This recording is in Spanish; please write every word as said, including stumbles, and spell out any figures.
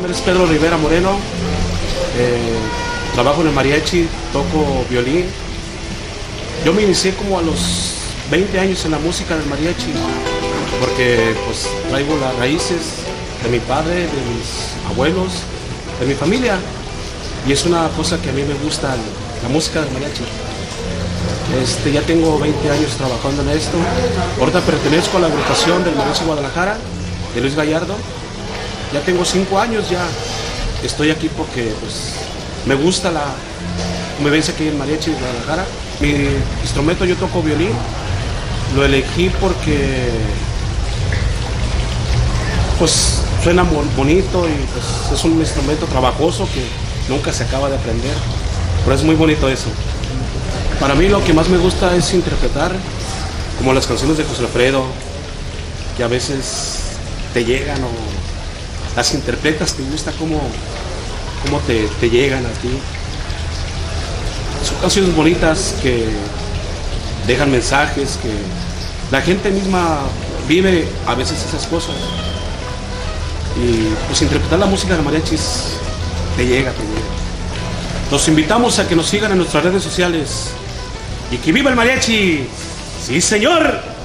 nombre es Pedro Rivera Moreno. Eh, trabajo en el mariachi, toco violín. Yo me inicié como a los veinte años en la música del mariachi, porque pues traigo las raíces de mi padre, de mis abuelos, de mi familia, y es una cosa que a mí me gusta, la música del mariachi. Este, ya tengo veinte años trabajando en esto. Ahorita pertenezco a la agrupación del Mariachi Guadalajara, de Luis Gallardo. Ya tengo cinco años ya. Estoy aquí porque pues, me gusta la convivencia aquí en Mariachi Guadalajara. Mi instrumento, yo toco violín. Lo elegí porque pues suena bonito y pues, es un instrumento trabajoso que nunca se acaba de aprender. Pero es muy bonito eso. Para mí lo que más me gusta es interpretar, como las canciones de José Alfredo, que a veces te llegan o las interpretas, te gusta cómo, cómo te, te llegan a ti. Son canciones bonitas que dejan mensajes, que la gente misma vive a veces esas cosas. Y pues interpretar la música de mariachis te llega, te llega. Los invitamos a que nos sigan en nuestras redes sociales. ¡Y que viva el mariachi! ¡Sí, señor!